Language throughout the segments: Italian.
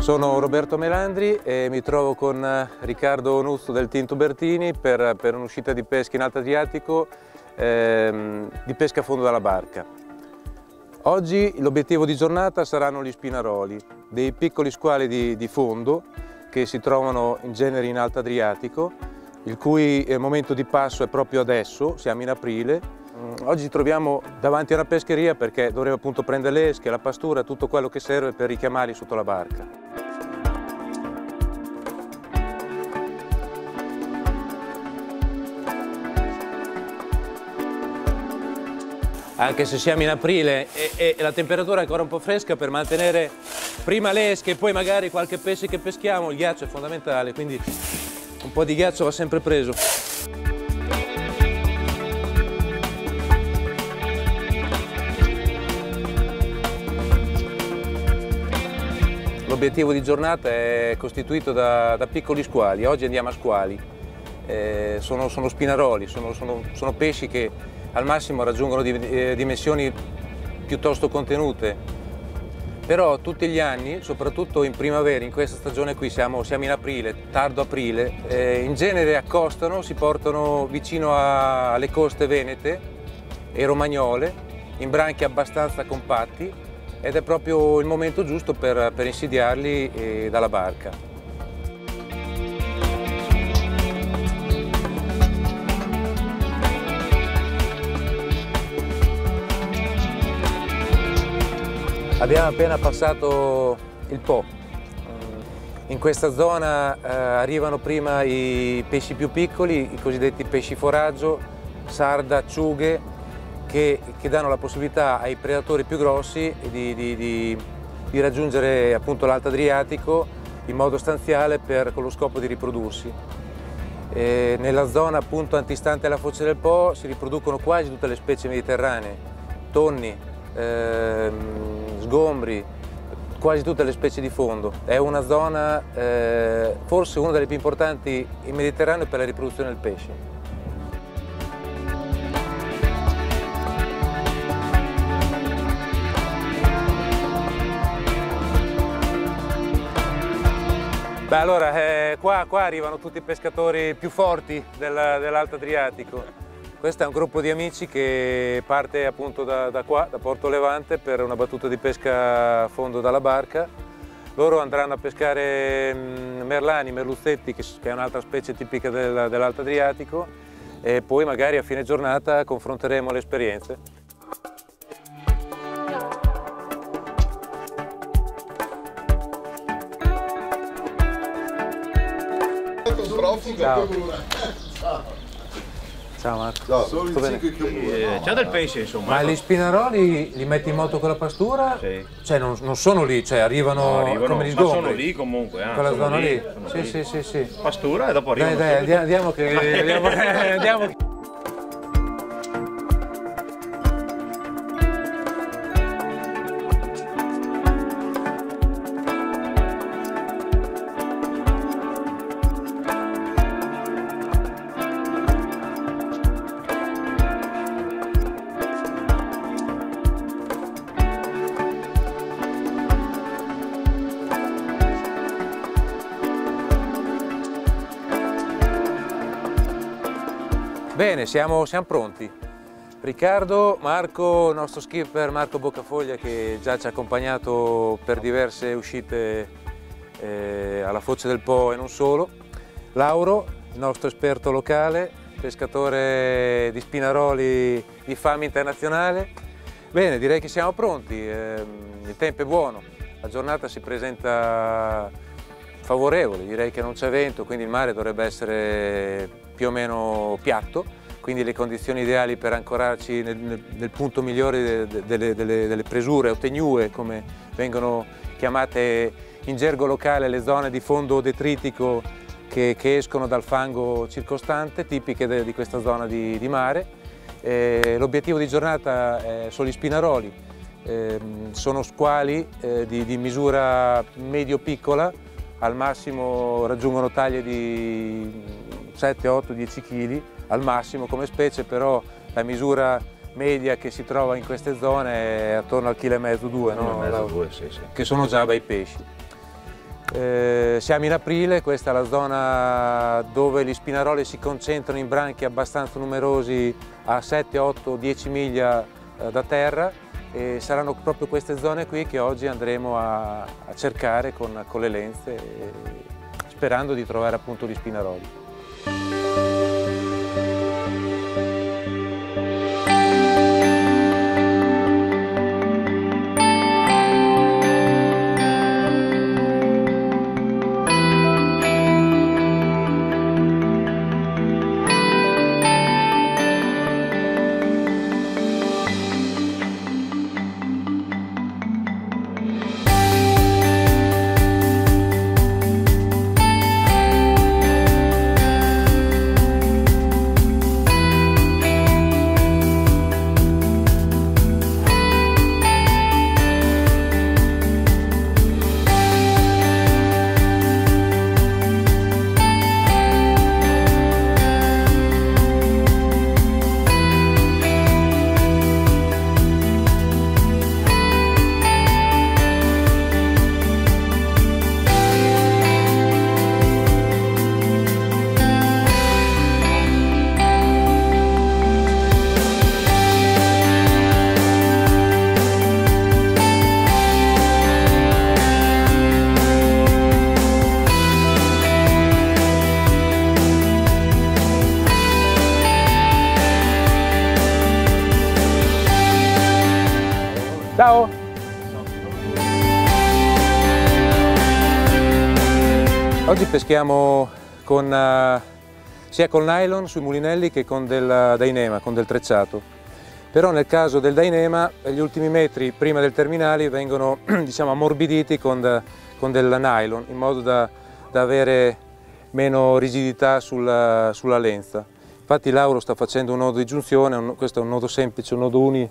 Sono Roberto Melandri e mi trovo con Riccardo Nuzzo del Tinto Bertini per un'uscita di pesca in Alto Adriatico, di pesca a fondo dalla barca. Oggi l'obiettivo di giornata saranno gli spinaroli, dei piccoli squali di fondo che si trovano in genere in Alto Adriatico, il cui momento di passo è proprio adesso, siamo in aprile. Oggi ci troviamo davanti a una pescheria perché dovremo appunto prendere le esche, la pastura, tutto quello che serve per richiamarli sotto la barca. Anche se siamo in aprile e la temperatura è ancora un po' fresca, per mantenere prima le esche e poi magari qualche pesce che peschiamo, il ghiaccio è fondamentale, quindi un po' di ghiaccio va sempre preso. L'obiettivo di giornata è costituito da piccoli squali. Oggi andiamo a squali, sono spinaroli, sono pesci che al massimo raggiungono dimensioni piuttosto contenute, però tutti gli anni, soprattutto in primavera, in questa stagione qui, siamo in aprile, tardo aprile, in genere accostano, si portano vicino alle coste venete e romagnole, in branchi abbastanza compatti, ed è proprio il momento giusto per insidiarli dalla barca. Abbiamo appena passato il Po. In questa zona arrivano prima i pesci più piccoli, i cosiddetti pesci foraggio, sarda, acciughe, che danno la possibilità ai predatori più grossi di raggiungere appunto l'Alto Adriatico in modo stanziale con lo scopo di riprodursi. Nella zona appunto antistante alla foce del Po si riproducono quasi tutte le specie mediterranee, tonni, sgombri, quasi tutte le specie di fondo. È una zona, forse una delle più importanti in Mediterraneo per la riproduzione del pesce. Beh, allora, qua arrivano tutti i pescatori più forti dell'Alto Adriatico. Questo è un gruppo di amici che parte appunto da qua, da Porto Levante, per una battuta di pesca a fondo dalla barca. Loro andranno a pescare merlani, merluzzetti, che è un'altra specie tipica dell'Alto Adriatico, e poi magari a fine giornata confronteremo le esperienze. Ciao. Ciao Marco. C'è del pesce insomma. Ma gli spinaroli li metti in moto con la pastura? Sì. Cioè non sono lì, cioè arrivano come gli sgombri? Ma sono lì comunque. Quella zona lì? Sì. Pastura e dopo arrivano. Dai, andiamo che... andiamo. Bene, siamo pronti. Riccardo, Marco, il nostro skipper Marco Boccafoglia, che già ci ha accompagnato per diverse uscite alla foce del Po e non solo. Lauro, il nostro esperto locale, pescatore di spinaroli di fama internazionale. Bene, direi che siamo pronti, il tempo è buono, la giornata si presenta favorevole, direi che non c'è vento, quindi il mare dovrebbe essere più o meno piatto, quindi le condizioni ideali per ancorarci nel punto migliore delle presure o tegnue, come vengono chiamate in gergo locale le zone di fondo detritico che escono dal fango circostante, tipiche di questa zona di mare. L'obiettivo di giornata sono gli spinaroli, sono squali di misura medio-piccola, al massimo raggiungono taglie di 7, 8, 10 kg al massimo come specie, però la misura media che si trova in queste zone è attorno al 1,5 kg, 2 kg, no? Due, sì. Che sono già bei pesci. Siamo in aprile, questa è la zona dove gli spinaroli si concentrano in branchi abbastanza numerosi a 7, 8, 10 miglia da terra, e saranno proprio queste zone qui che oggi andremo a cercare con le lenze, sperando di trovare appunto gli spinaroli. Ciao! Oggi peschiamo sia col nylon sui mulinelli che con del Dyneema, con del trecciato. Però nel caso del Dyneema gli ultimi metri prima del terminale vengono diciamo, ammorbiditi con del nylon, in modo da avere meno rigidità sulla lenza. Infatti Lauro sta facendo un nodo di giunzione, questo è un nodo semplice, un nodo uni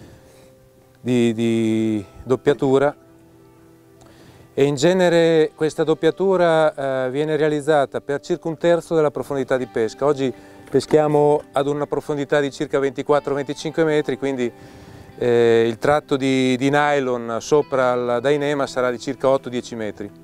di doppiatura, e in genere questa doppiatura viene realizzata per circa un terzo della profondità di pesca. Oggi peschiamo ad una profondità di circa 24-25 metri, quindi il tratto di nylon sopra il Dyneema sarà di circa 8-10 metri.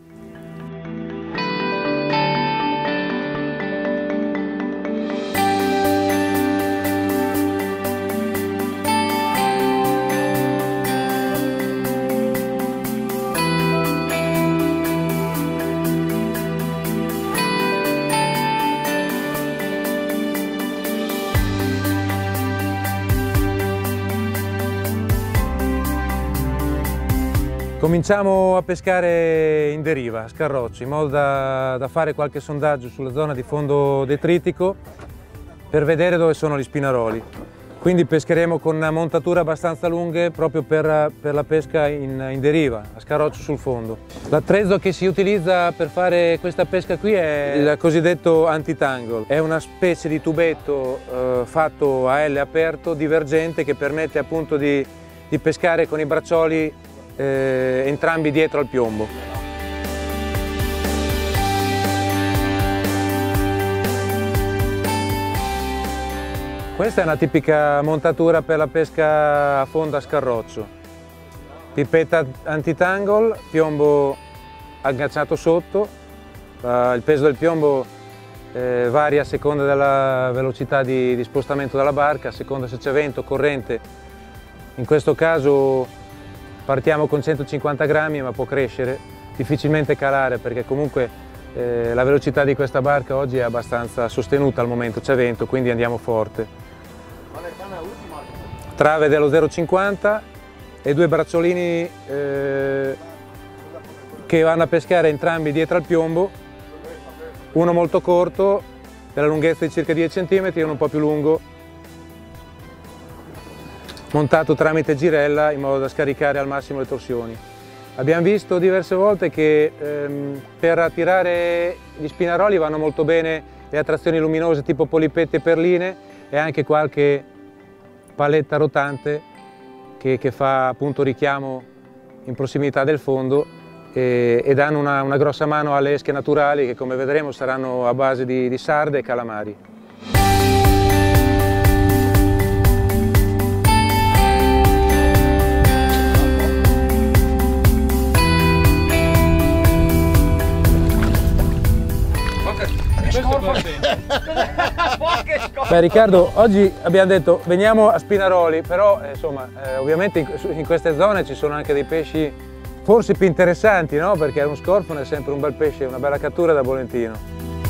Cominciamo a pescare in deriva, a scarroccio, in modo da fare qualche sondaggio sulla zona di fondo detritico per vedere dove sono gli spinaroli. Quindi pescheremo con montature abbastanza lunghe proprio per la pesca in deriva, a scarroccio sul fondo. L'attrezzo che si utilizza per fare questa pesca qui è il cosiddetto anti-tangle. È una specie di tubetto fatto a L aperto, divergente, che permette appunto di pescare con i braccioli entrambi dietro al piombo. Questa è una tipica montatura per la pesca a fondo a scarroccio. Pipetta anti-tangle, piombo agganciato sotto, il peso del piombo varia a seconda della velocità di spostamento della barca, a seconda se c'è vento, corrente. In questo caso partiamo con 150 grammi, ma può crescere, difficilmente calare, perché comunque la velocità di questa barca oggi è abbastanza sostenuta al momento, c'è vento, quindi andiamo forte. Trave dello 0,50 e due bracciolini che vanno a pescare entrambi dietro al piombo, uno molto corto, della lunghezza di circa 10 cm, e uno un po' più lungo, montato tramite girella in modo da scaricare al massimo le torsioni. Abbiamo visto diverse volte che per attirare gli spinaroli vanno molto bene le attrazioni luminose tipo polipette e perline, e anche qualche paletta rotante che fa appunto richiamo in prossimità del fondo e danno una grossa mano alle esche naturali, che come vedremo saranno a base di sarde e calamari. Beh Riccardo, oggi abbiamo detto veniamo a Spinaroli, però insomma ovviamente in queste zone ci sono anche dei pesci forse più interessanti, no? Perché uno scorfone è sempre un bel pesce, una bella cattura da Bolentino.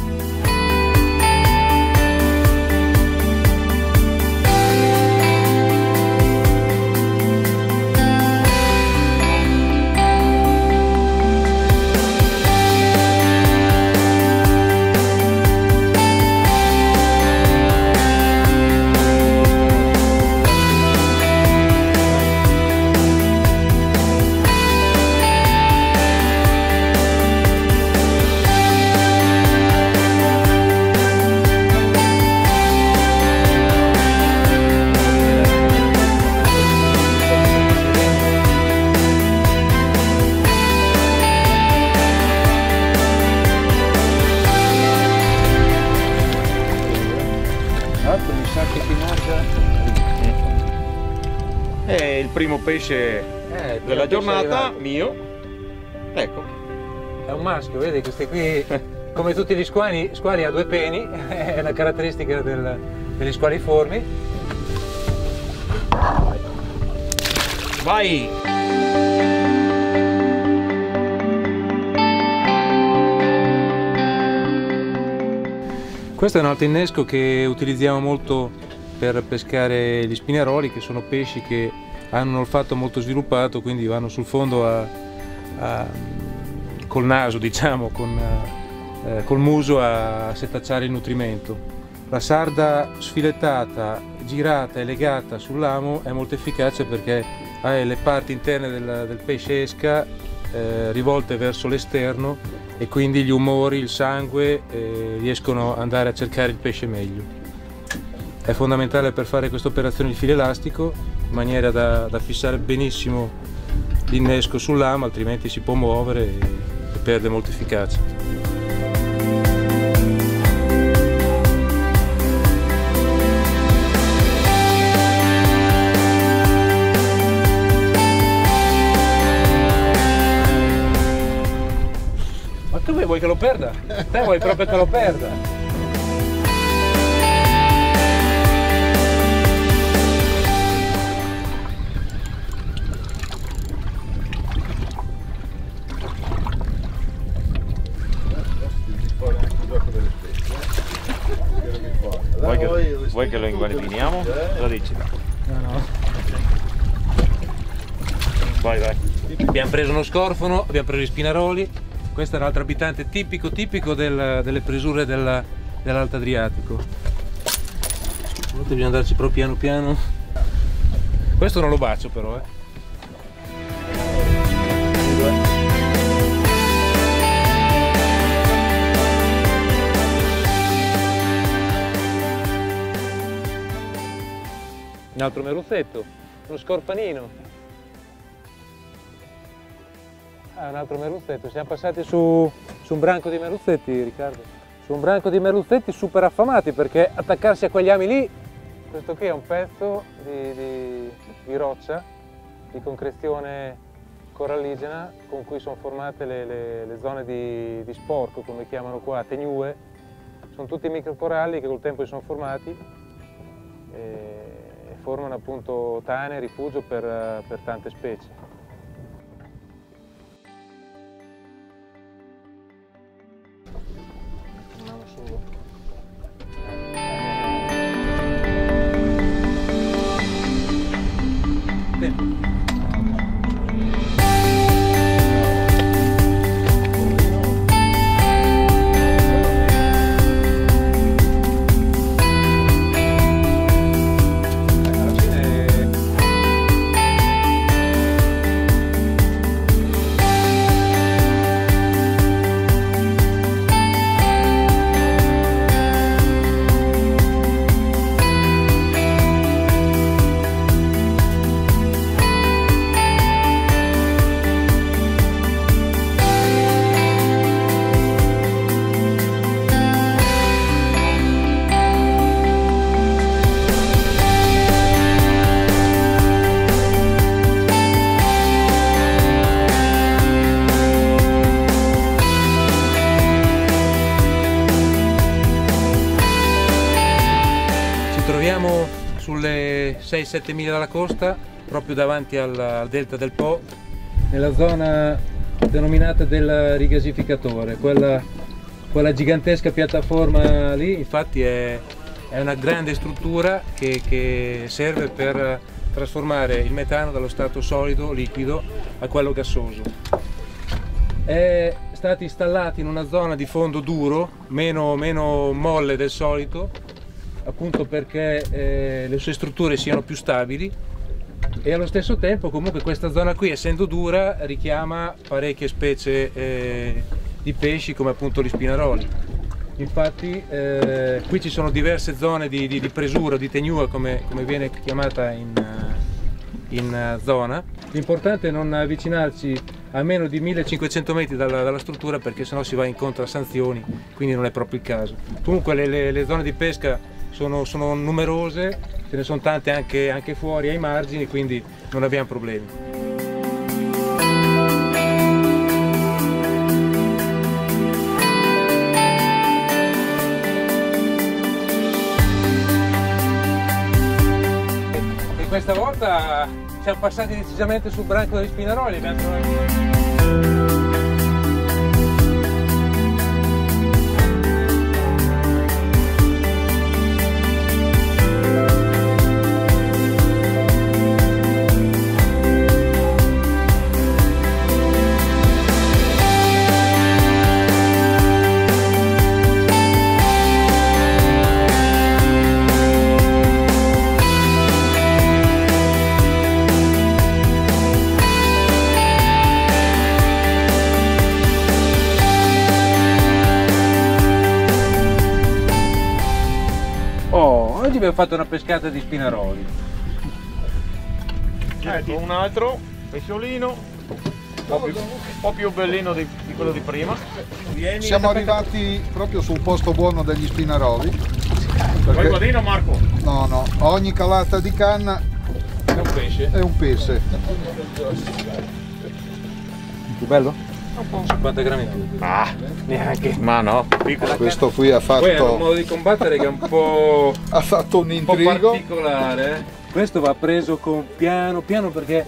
Mi sa che ti mangia. È il primo pesce della giornata mio. Ecco. È un maschio, vedi, questi qui, come tutti gli squali ha due peni, è la caratteristica degli squaliformi. Vai! Questo è un altro innesco che utilizziamo molto per pescare gli spinaroli, che sono pesci che hanno un olfatto molto sviluppato, quindi vanno sul fondo col naso, diciamo, col muso a setacciare il nutrimento. La sarda sfilettata, girata e legata sull'amo è molto efficace perché ha le parti interne del pesce esca rivolte verso l'esterno e quindi gli umori, il sangue riescono ad andare a cercare il pesce meglio. È fondamentale per fare questa operazione il filo elastico in maniera da fissare benissimo l'innesco sull'amo, altrimenti si può muovere e perde molta efficacia. Ma tu vuoi che lo perda? Te vuoi proprio che lo perda? Vuoi che lo inguarniamo? Cosa dici? No. Vai, vai. Abbiamo preso uno scorfono, abbiamo preso gli spinaroli. Questo è un altro abitante tipico delle presure dell'Alto Adriatico. A volte bisogna andarci proprio piano piano. Questo non lo bacio però, Un altro merluzzetto, uno scorpanino. Un altro merluzzetto, siamo passati su un branco di merluzzetti, Riccardo. Su un branco di merluzzetti super affamati, perché attaccarsi a quegli ami lì, questo qui è un pezzo di roccia, di concrezione coralligena, con cui sono formate le zone di sporco, come chiamano qua, tegnue. Sono tutti microcoralli che col tempo si sono formati e formano appunto tane, rifugio per tante specie. 6-7 miglia dalla costa, proprio davanti al delta del Po, nella zona denominata del rigasificatore, quella gigantesca piattaforma lì. Infatti è una grande struttura che serve per trasformare il metano dallo stato solido, liquido, a quello gassoso. È stato installato in una zona di fondo duro, meno molle del solito, appunto perché le sue strutture siano più stabili, e allo stesso tempo comunque questa zona qui, essendo dura, richiama parecchie specie di pesci, come appunto gli spinaroli. Infatti qui ci sono diverse zone di presura, di tegnua, come viene chiamata in zona. L'importante è non avvicinarci a meno di 1500 metri dalla struttura, perché sennò si va incontro a sanzioni, quindi non è proprio il caso. Comunque le zone di pesca sono numerose, ce ne sono tante anche fuori ai margini, quindi non abbiamo problemi. Questa volta siamo passati decisamente sul branco degli spinaroli, abbiamo trovato... Oggi abbiamo fatto una pescata di spinaroli. Ecco un altro pesciolino, un po' più bellino di quello di prima. Siamo arrivati proprio sul posto buono degli spinaroli. Vuoi guadino, Marco? No, ogni calata di canna È un pesce. è un pesce. Più bello? 50 grammi in più. Ah, Neanche. ma no, piccolo. Questo qui ha Poi è un fatto, modo di combattere che è un po' un intrigo. particolare. Questo va preso con piano piano, perché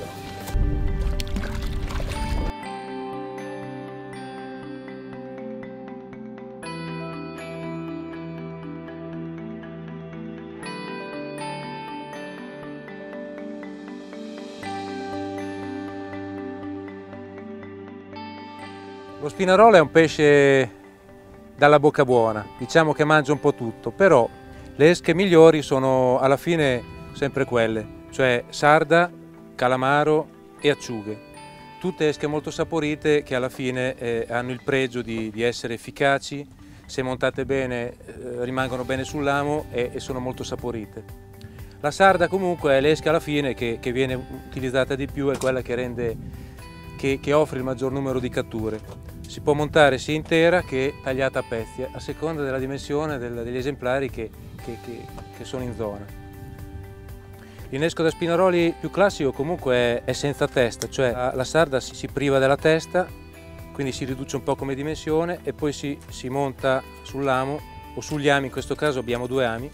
lo spinarolo è un pesce dalla bocca buona, diciamo che mangia un po' tutto, però le esche migliori sono alla fine sempre quelle, cioè sarda, calamaro e acciughe. Tutte esche molto saporite che alla fine hanno il pregio di essere efficaci, se montate bene rimangono bene sull'amo e sono molto saporite. La sarda comunque è l'esca alla fine che viene utilizzata di più, è quella che offre il maggior numero di catture. Si può montare sia intera che tagliata a pezzi, a seconda della dimensione degli esemplari che sono in zona. L'innesco da spinaroli più classico comunque è senza testa, cioè la sarda si priva della testa, quindi si riduce un po' come dimensione e poi si monta sull'amo o sugli ami. In questo caso abbiamo 2 ami,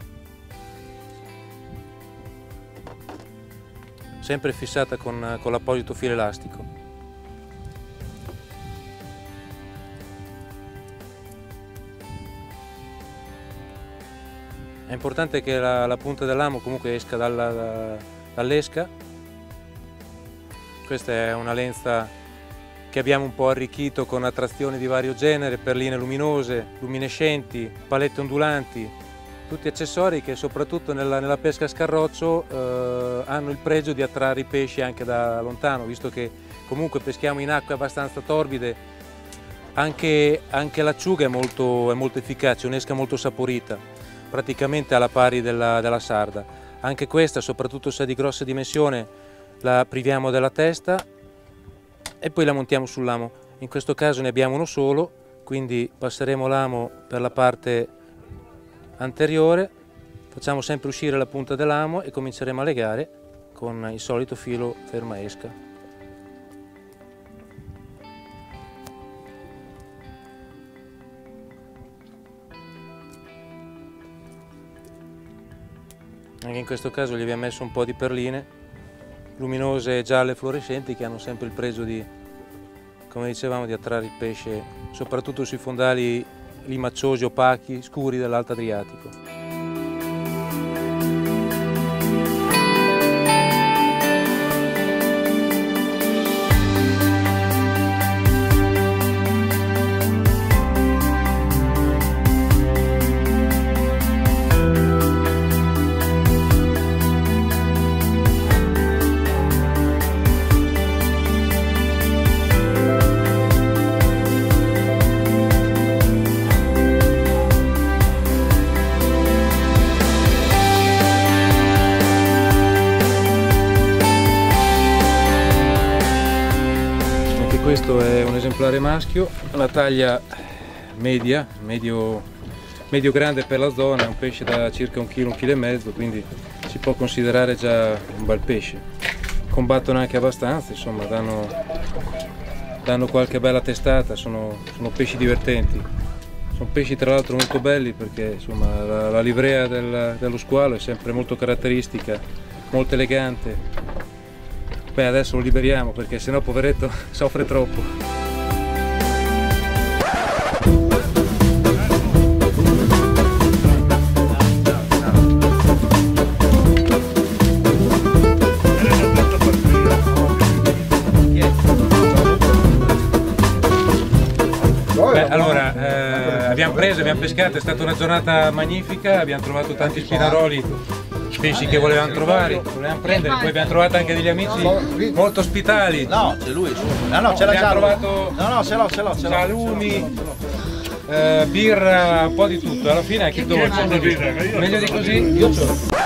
sempre fissata con l'apposito filo elastico. È importante che la punta dell'amo comunque esca dall'esca. Questa è una lenza che abbiamo un po' arricchito con attrazioni di vario genere, perline luminose, luminescenti, palette ondulanti, tutti accessori che soprattutto nella pesca a scarroccio hanno il pregio di attrarre i pesci anche da lontano, visto che comunque peschiamo in acque abbastanza torbide. Anche l'acciuga è molto efficace, un'esca molto saporita, praticamente alla pari della sarda. Anche questa, soprattutto se è di grossa dimensione, la priviamo della testa e poi la montiamo sull'amo. In questo caso ne abbiamo uno solo, quindi passeremo l'amo per la parte anteriore, facciamo sempre uscire la punta dell'amo e cominceremo a legare con il solito filo ferma esca. Anche in questo caso gli abbiamo messo un po' di perline luminose, gialle, fluorescenti, che hanno sempre il pregio di, come dicevamo, di attrarre il pesce, soprattutto sui fondali limacciosi, opachi, scuri dell'Alto Adriatico. Questo è un esemplare maschio, la taglia media, medio grande per la zona, è un pesce da circa 1 kg, 1,5 kg, quindi si può considerare già un bel pesce. Combattono anche abbastanza, insomma, danno qualche bella testata, sono pesci divertenti. Sono pesci tra l'altro molto belli perché insomma, la livrea dello squalo è sempre molto caratteristica, molto elegante. Beh, adesso lo liberiamo perché sennò poveretto soffre troppo. Beh, allora, abbiamo pescato, è stata una giornata magnifica, abbiamo trovato tanti spinaroli, pesci che volevamo trovare, volevamo prendere, poi abbiamo trovato anche degli amici molto ospitali. No, c'è lui. No, ce l'ha già. Abbiamo trovato salumi, birra, un po' di tutto, alla fine anche il dolce. Meglio di così, io ce l'ho.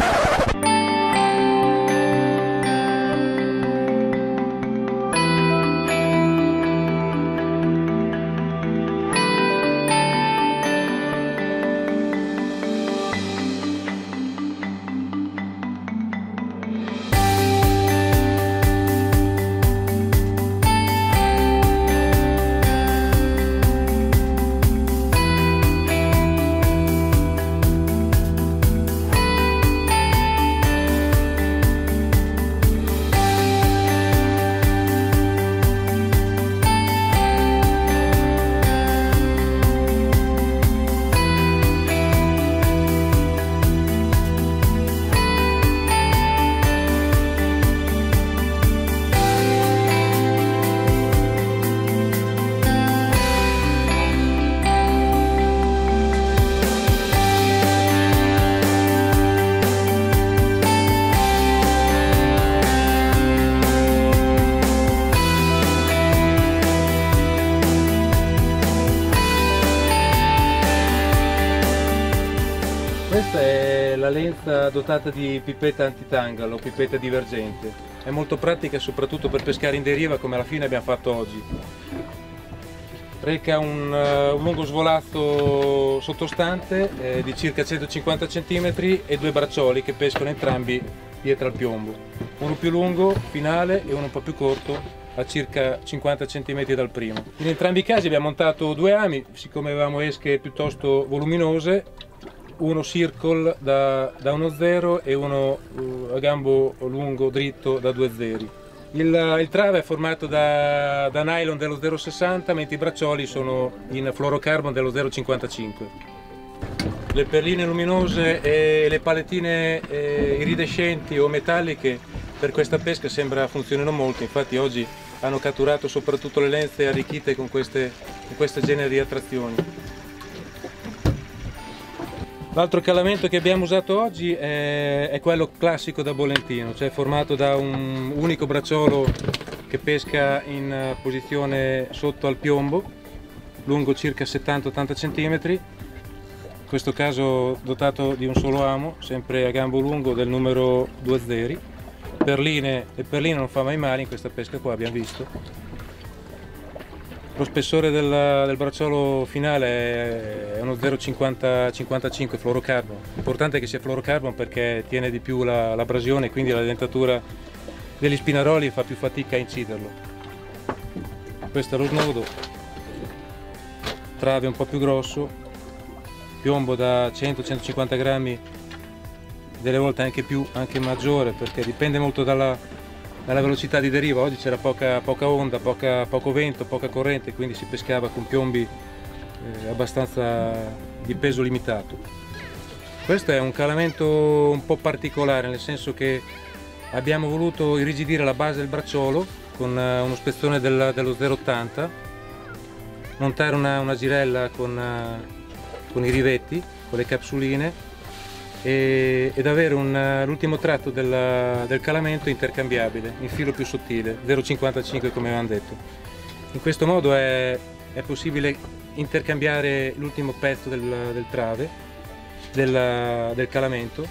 Questa è la lenza dotata di pipetta antitangalo, pipetta divergente. È molto pratica soprattutto per pescare in deriva come alla fine abbiamo fatto oggi. Reca un lungo svolazzo sottostante di circa 150 cm e 2 braccioli che pescano entrambi pietra al piombo. Uno più lungo, finale, e uno un po' più corto, a circa 50 cm dal primo. In entrambi i casi abbiamo montato 2 ami, siccome avevamo esche piuttosto voluminose, uno circle da 1,0 e uno a gambo lungo dritto da 2 zeri. Il trave è formato da nylon dello 0,60 mentre i braccioli sono in fluorocarbon dello 0,55. Le perline luminose e le palettine iridescenti o metalliche per questa pesca sembra funzionino molto, infatti oggi hanno catturato soprattutto le lenze arricchite con questo genere di attrazioni. L'altro calamento che abbiamo usato oggi è quello classico da Bolentino, cioè formato da un unico bracciolo che pesca in posizione sotto al piombo, lungo circa 70-80 cm, in questo caso dotato di un solo amo, sempre a gambo lungo del numero 2 zeri. Le perline non fa mai male in questa pesca qua, abbiamo visto. Lo spessore del bracciolo finale è uno 0,50-55 fluorocarbon. L'importante è che sia fluorocarbon perché tiene di più l'abrasione e quindi la dentatura degli spinaroli fa più fatica a inciderlo. Questo è lo snodo, trave un po' più grosso, piombo da 100-150 grammi delle volte anche maggiore, perché dipende molto dalla velocità di deriva. Oggi c'era poca onda, poco vento, poca corrente, quindi si pescava con piombi abbastanza di peso limitato. Questo è un calamento un po' particolare, nel senso che abbiamo voluto irrigidire la base del bracciolo con uno spezzone dello 0,80, montare una girella con i rivetti, con le capsuline, ed avere l'ultimo tratto del calamento intercambiabile in filo più sottile, 0,55 come avevamo detto. In questo modo è possibile intercambiare l'ultimo pezzo del trave del calamento,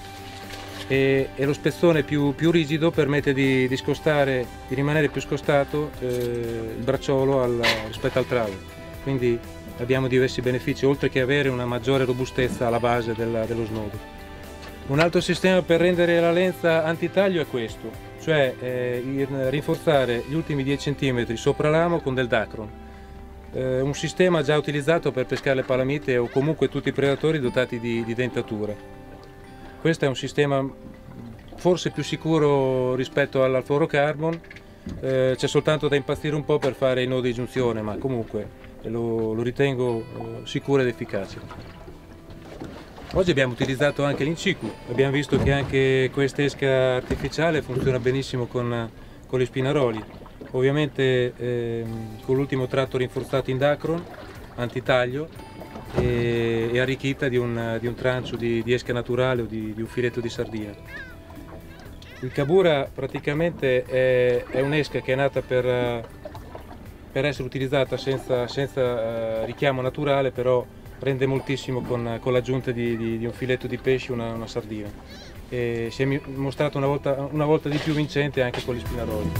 e lo spezzone più rigido permette di rimanere più scostato il bracciolo rispetto al trave. Quindi abbiamo diversi benefici, oltre che avere una maggiore robustezza alla base dello snodo. Un altro sistema per rendere la lenza antitaglio è questo, cioè rinforzare gli ultimi 10 cm sopra l'amo con del Dacron, un sistema già utilizzato per pescare le palamite o comunque tutti i predatori dotati di dentatura. Questo è un sistema forse più sicuro rispetto al fluorocarbon, c'è soltanto da impazzire un po' per fare i nodi di giunzione, ma comunque lo ritengo sicuro ed efficace. Oggi abbiamo utilizzato anche l'Incicu, abbiamo visto che anche questa esca artificiale funziona benissimo con gli spinaroli. Ovviamente con l'ultimo tratto rinforzato in Dacron, antitaglio, e arricchita di un trancio di esca naturale o di un filetto di sardina. Il Cabura praticamente è un'esca che è nata per essere utilizzata senza richiamo naturale, però rende moltissimo con l'aggiunta di un filetto di pesce, una sardina, e si è mostrato una volta di più vincente anche con gli spinaroli.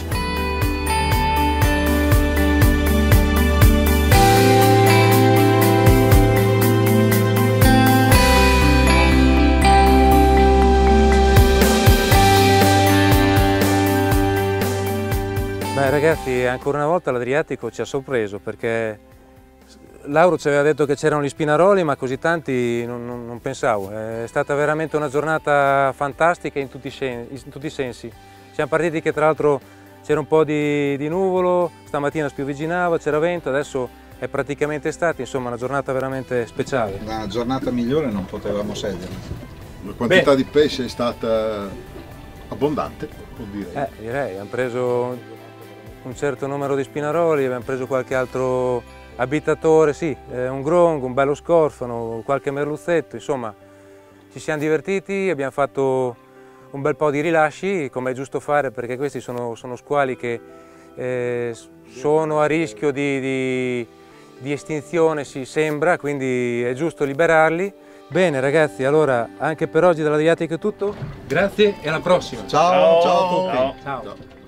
Beh ragazzi, ancora una volta l'Adriatico ci ha sorpreso, perché Lauro ci aveva detto che c'erano gli spinaroli, ma così tanti non pensavo. È stata veramente una giornata fantastica in tutti i sensi. Siamo partiti che tra l'altro c'era un po' di nuvolo, stamattina spiovigginava, c'era vento, adesso è praticamente estate, insomma una giornata veramente speciale. La giornata migliore non potevamo scegliere. La quantità di pesce è stata abbondante, vuol dire. Direi, abbiamo preso un certo numero di spinaroli, abbiamo preso qualche altro abitatore, sì, un grongo, un bello scorfano, qualche merluzzetto, insomma ci siamo divertiti, abbiamo fatto un bel po' di rilasci, come è giusto fare, perché questi sono squali che sono a rischio di estinzione, si sembra, quindi è giusto liberarli. Bene ragazzi, allora anche per oggi dall'Adriatico è tutto, grazie e alla prossima! Ciao, ciao a tutti! Ciao.